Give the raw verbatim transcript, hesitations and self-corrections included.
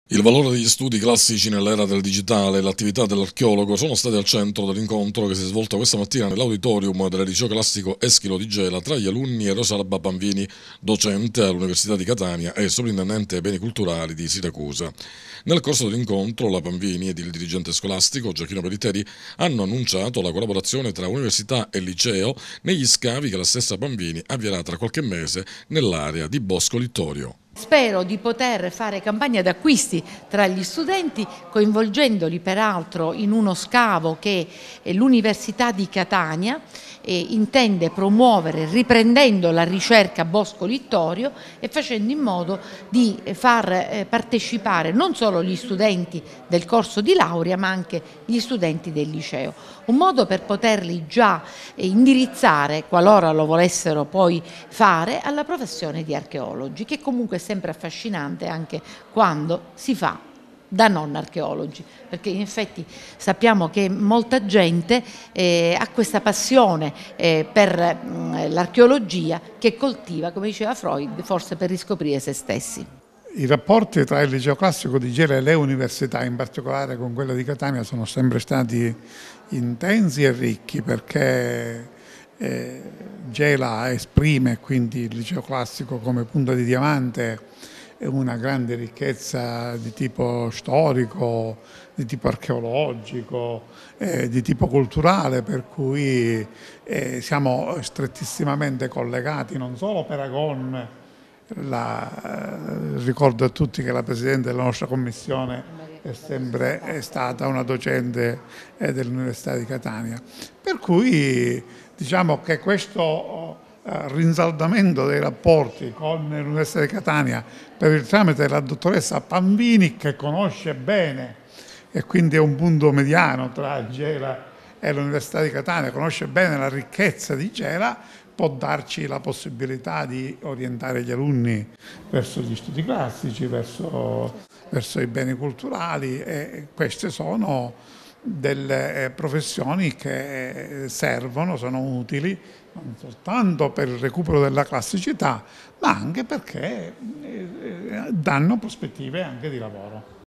Il valore degli studi classici nell'era del digitale e l'attività dell'archeologo sono stati al centro dell'incontro che si è svolto questa mattina nell'auditorium del liceo classico Eschilo di Gela tra gli alunni e Rosalba Panvini, docente all'Università di Catania e sovrintendente ai beni culturali di Siracusa. Nel corso dell'incontro la Panvini ed il dirigente scolastico Gioachino Periteri hanno annunciato la collaborazione tra università e liceo negli scavi che la stessa Panvini avvierà tra qualche mese nell'area di Bosco Littorio. Spero di poter fare campagna d'acquisti tra gli studenti, coinvolgendoli peraltro in uno scavo che l'Università di Catania eh, intende promuovere, riprendendo la ricerca Bosco Littorio e facendo in modo di far eh, partecipare non solo gli studenti del corso di laurea ma anche gli studenti del liceo. Un modo per poterli già eh, indirizzare, qualora lo volessero poi fare, alla professione di archeologi, che comunque è sempre affascinante anche quando si fa da non archeologi, perché in effetti sappiamo che molta gente eh, ha questa passione eh, per l'archeologia che coltiva, come diceva Freud, forse per riscoprire se stessi. I rapporti tra il liceo classico di Gela e le università, in particolare con quella di Catania, sono sempre stati intensi e ricchi, perché eh, Gela esprime quindi il liceo classico come punta di diamante una grande ricchezza di tipo storico, di tipo archeologico, eh, di tipo culturale, per cui eh, siamo strettissimamente collegati, non solo per Agon. La, eh, ricordo a tutti che la Presidente della nostra Commissione è sempre è stata una docente eh, dell'Università di Catania. Per cui diciamo che questo eh, rinsaldamento dei rapporti con l'Università di Catania per il tramite della dottoressa Panvini, che conosce bene e quindi è un punto mediano tra Gela e l'Università di Catania, conosce bene la ricchezza di Gela, può darci la possibilità di orientare gli alunni verso gli studi classici, verso, verso i beni culturali, e queste sono delle professioni che servono, sono utili non soltanto per il recupero della classicità, ma anche perché danno prospettive anche di lavoro.